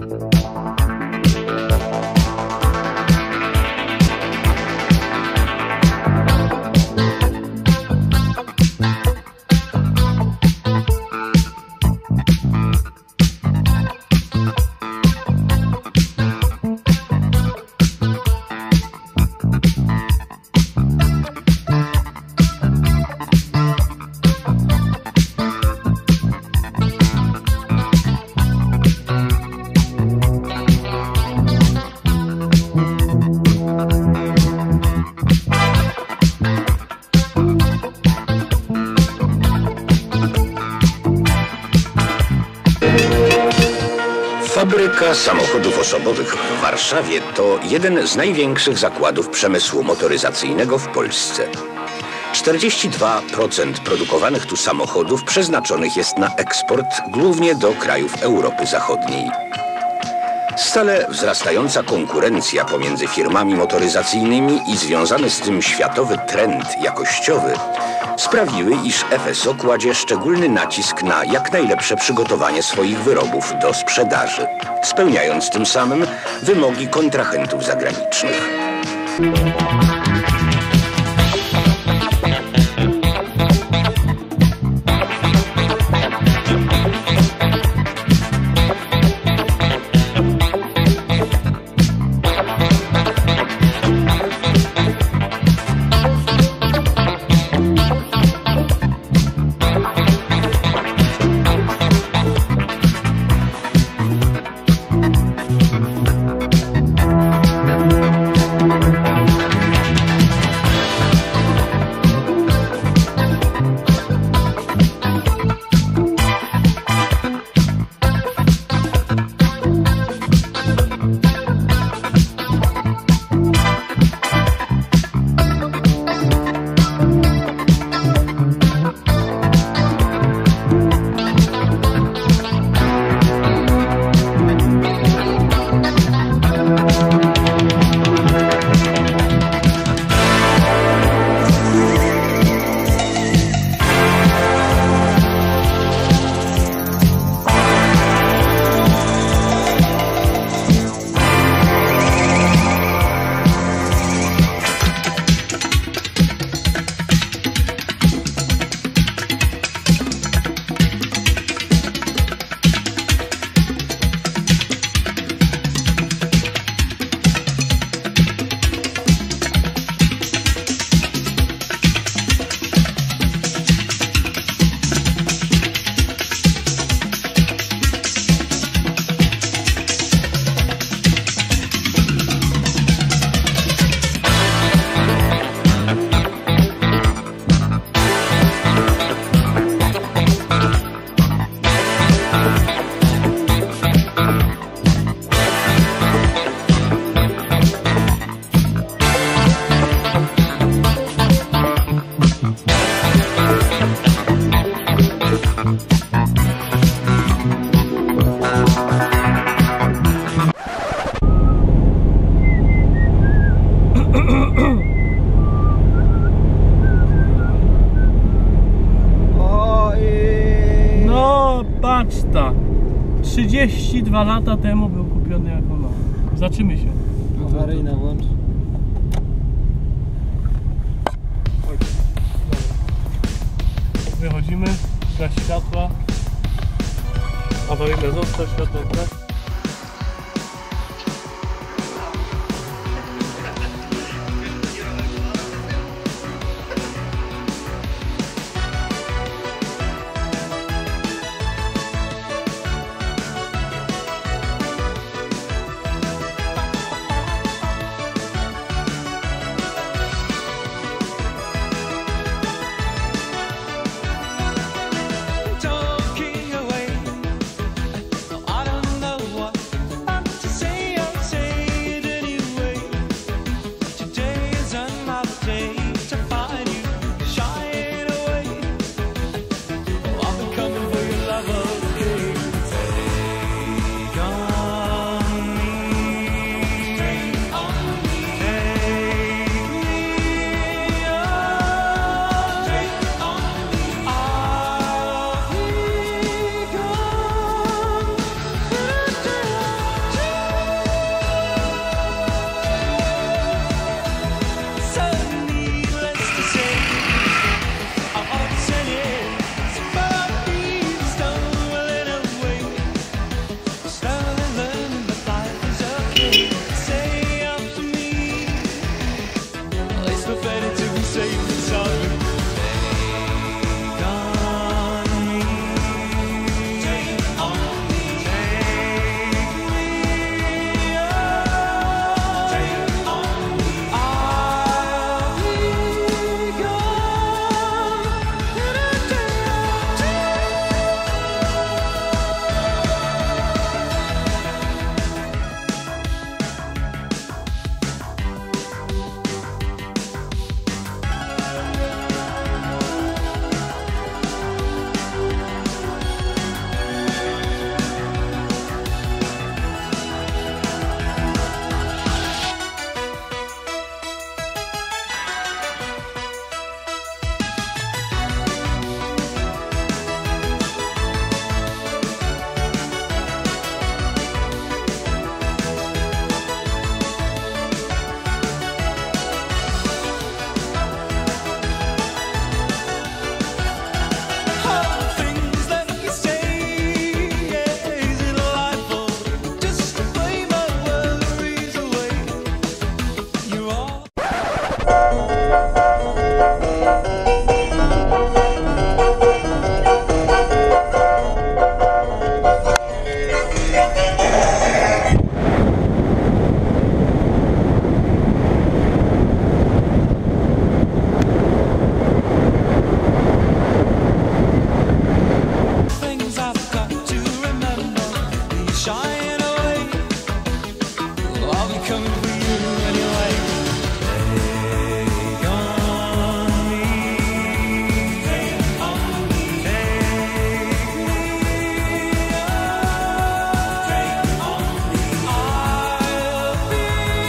Fabryka samochodów osobowych w Warszawie to jeden z największych zakładów przemysłu motoryzacyjnego w Polsce. 42% produkowanych tu samochodów przeznaczonych jest na eksport, głównie do krajów Europy Zachodniej. Stale wzrastająca konkurencja pomiędzy firmami motoryzacyjnymi i związany z tym światowy trend jakościowy sprawiły, iż FSO kładzie szczególny nacisk na jak najlepsze przygotowanie swoich wyrobów do sprzedaży, spełniając tym samym wymogi kontrahentów zagranicznych. No patrz ta, 32 lata temu był kupiony jako nowy. Zaczymy się. Awaryjna włącz. Wychodzimy, gaz światła. Awaryjne zostaw, światło gaz. shying away. Well, I'll be coming for you anyway. Take on me. Take on me. Take me up. Take on me. I'll be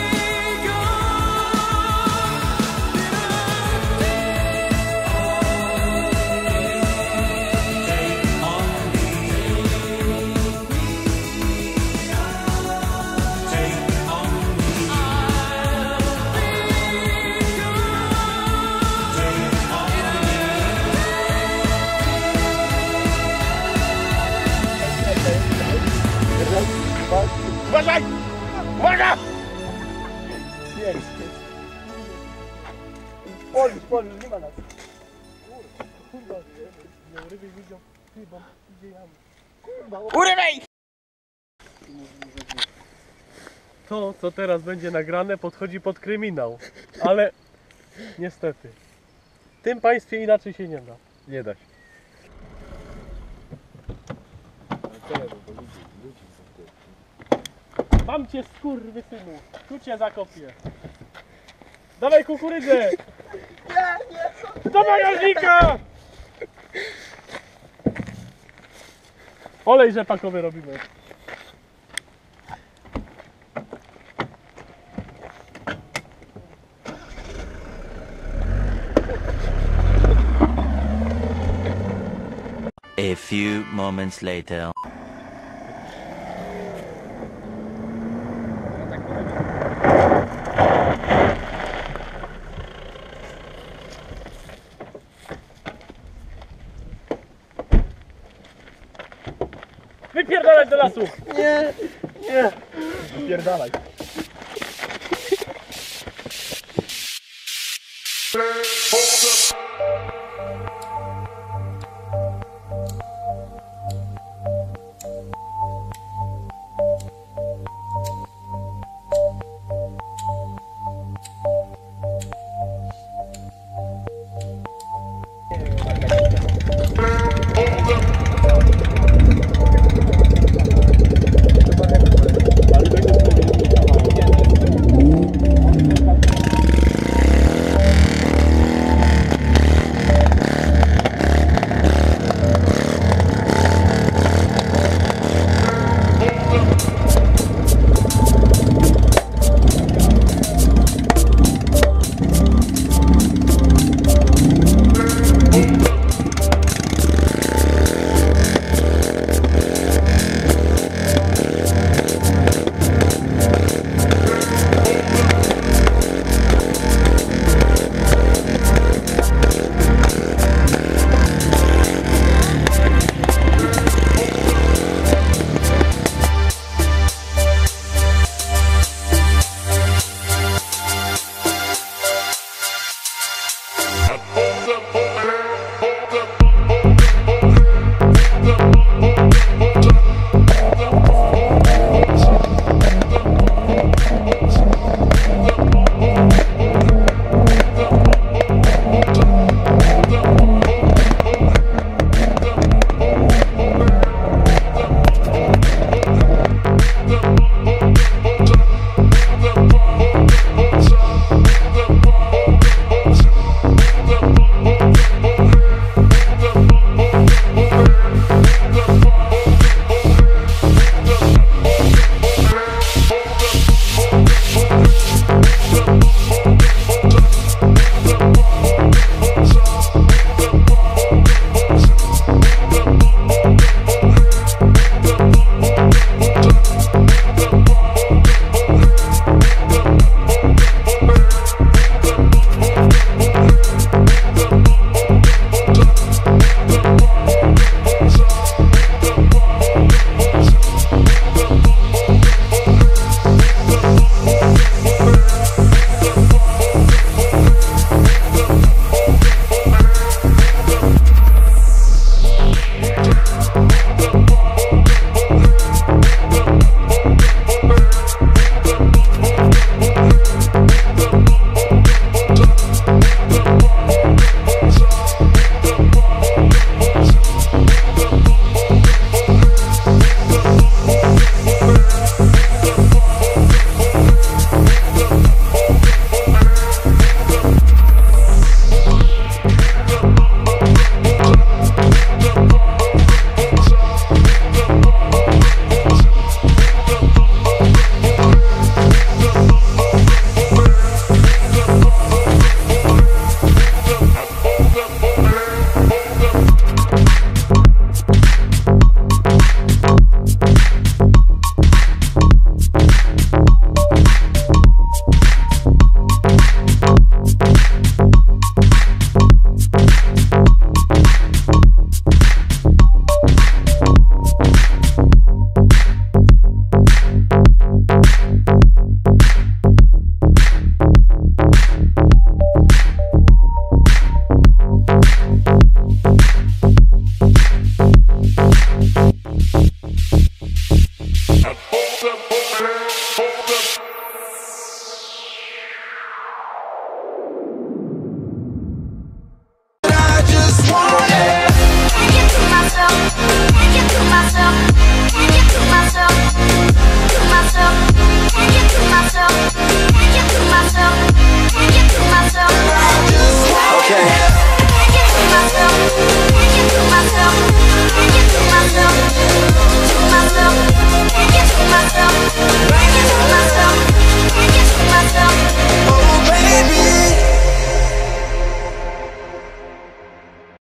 Uważaj! Uwaga! Jest. Polisz, nie ma nas. Kurwa, ryby widział, bo idzie jamy. Kurwa, urywaj! To, co teraz będzie nagrane, podchodzi pod kryminał. Ale niestety, w tym państwie inaczej się nie da. Nie da się. Mam cię, skurwysynu. Tu cię zakopię. Dawaj kukurydzę! Nie! Do bagażnika! Olej rzepakowy robimy. A few moments later. Wypierdalać do lasu! Nie! Nie! Pierdalaj. now.